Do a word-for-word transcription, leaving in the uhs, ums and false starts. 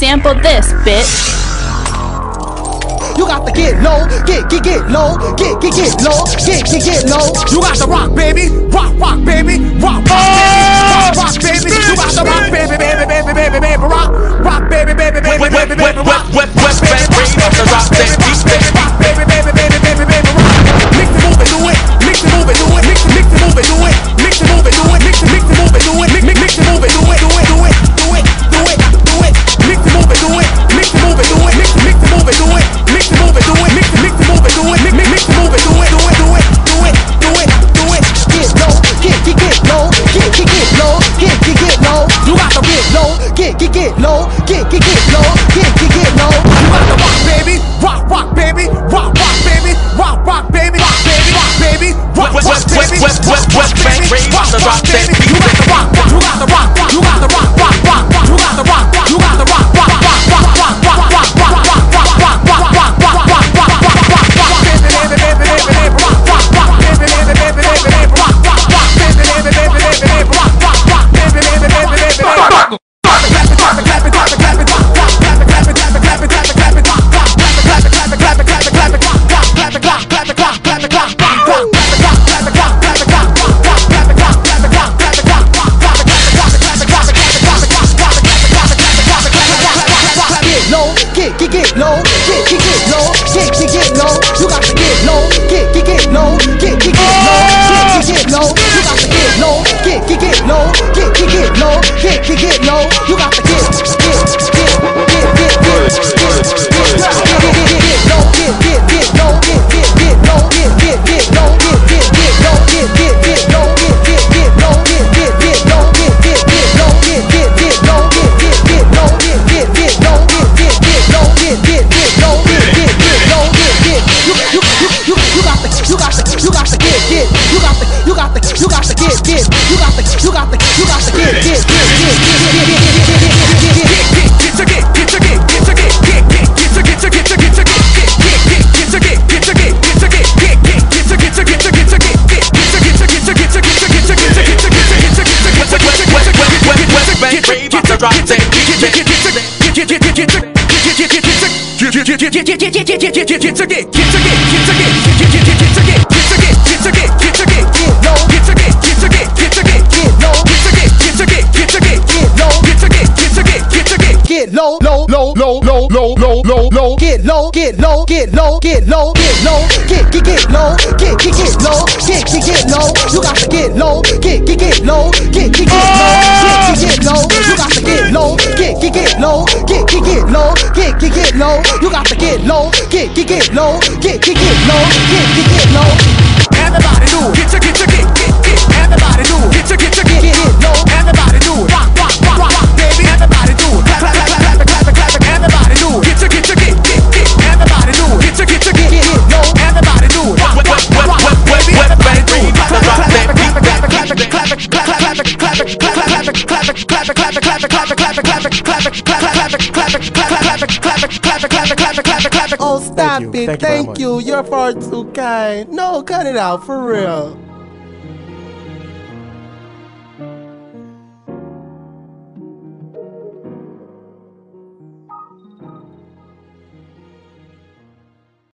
sample this, bitch. You got to get low, get, get, get low, get, get, get low, get, get, get low. You got to rock, baby, rock, rock, baby, rock, rock, baby, rock, rock, baby. You got to rock, baby, baby, baby, baby, baby, rock, rock, baby, baby, baby, baby, baby, baby, rock, rock, baby, rock, baby, rock, baby, baby, baby, baby, baby, rock. Mix it, move it, do it, mix it, move it, do it, mix it, mix it, move it, do it, mix it, move it, do it, mix it, mix it, move it, do it, mix, mix it, move it, do it, do it, do it, do it, do it, do it, mix it, move it, do it, mix it, move it, do it, mix, mix it, move it, do it. Mix it, move it, do it, mix it, mix it, move it, do it, mix, mix it, move it, do it, do it, do it, do it, do it, do it. Get low, get, get, get low, get, get, get low, get, get, get low. You got to get low, get, get, get low, get, get, get low, get, get, get low. You got to rock, baby, rock, rock, baby, rock, rock, baby, rock, rock, baby, rock, baby, rock, baby, rock, rock, baby, rock, rock, baby, rock, rock, baby. You got to rock, you got to rock, you got to rock, rock, rock, rock. You got to rock, you got to rock, rock, rock, rock, rock, rock, rock, rock, rock, rock, rock, rock, rock, rock. Get, get low, get, get, get low, get, get, get low. You got to get low, get, get, get low, get, get, get low, get, get, get low. You got to get low, get, get, get low, get, get, get low, get, get, get low. You got to get, get, get, get, get, get, get, get, get low, get, get, get low, get, get, get low, get, get, get low, get, get, get low, get, get, get low, get, get, get low, get, get, get low, get, get, get low, get, get, get low, get, get, get low, get, get, get low, get, get, get low, get, get, get low, get, get, get low, get, get. You, you, you, you, you got the, you got the, you got the get, get. You got the, you got the, you got the get, get. You got the, you got the, you got the get, get, get, get, get, get, get, Get low, low, low, low, low, low, low, low, low. Get low, get low, get low, get low, get low, get, get, get low, get, get, get low, get, get, get low. You got to get low, get, get, get low, get, get, get low, get, get, get low. You got to get low, get, get, get low, get, get, get low, get, get, get low. You got to get low, get, get, get low, get, get, get low, get, get, get low. Everybody do it, get to get to get, get, get. Everybody do it, get to get to get, get, get low. Everybody do it, rock, rock, rock, rock, rock, baby. Everybody do it, clap, clap, clap, clap, clap, clap, clap. Everybody do it, get to get to get, get, get. Everybody do it, get to get to get, get, get low. Everybody do it, rock, rock, rock, rock, rock, baby. Everybody do it, clap, clap, clap, clap, clap, clap, clap, clap, clap, clap, clap, clap, clap, clap. Oh, stop it. Thank you. You're far too kind. No, cut it out for real.